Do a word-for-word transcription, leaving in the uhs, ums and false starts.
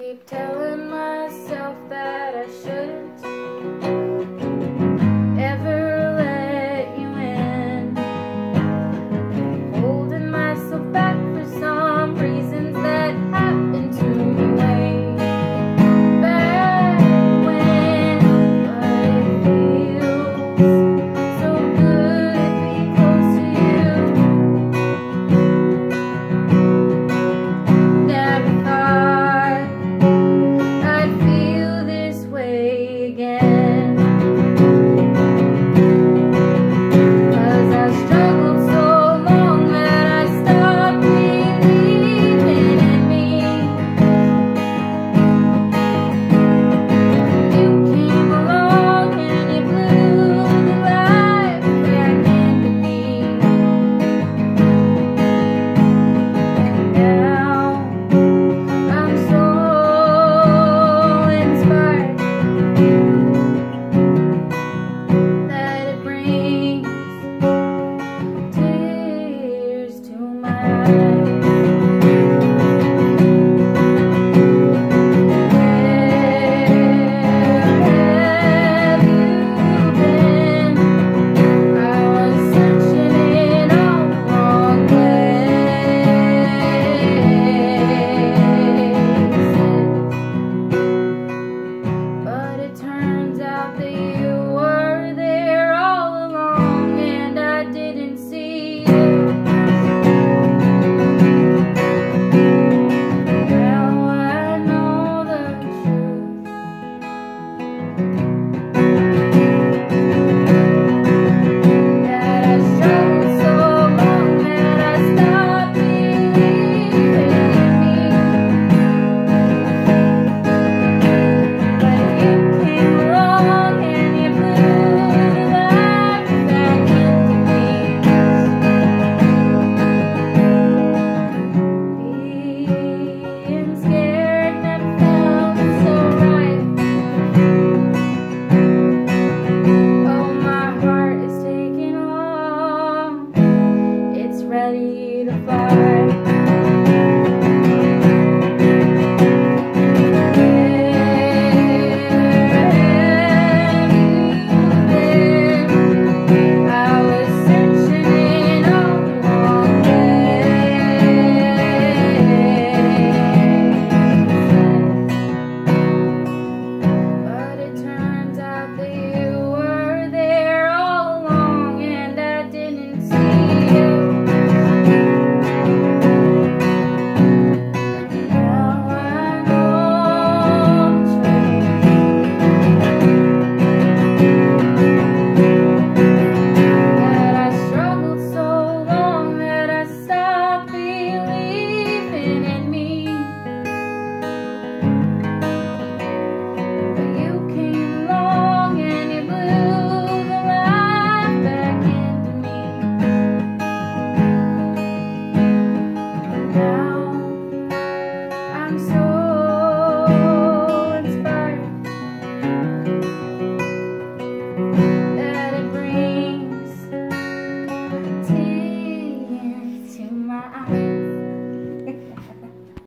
keep telling myself that I shouldn't ever let you in, holding myself back for some reasons that happened to me way back when. But it feels so good to be close to you. Never thought I'd feel this way again, 'cause I struggled so long that I stopped believing in me. You came along and you blew the life back into me. And now I'm so inspired that it brings tears to my eyes.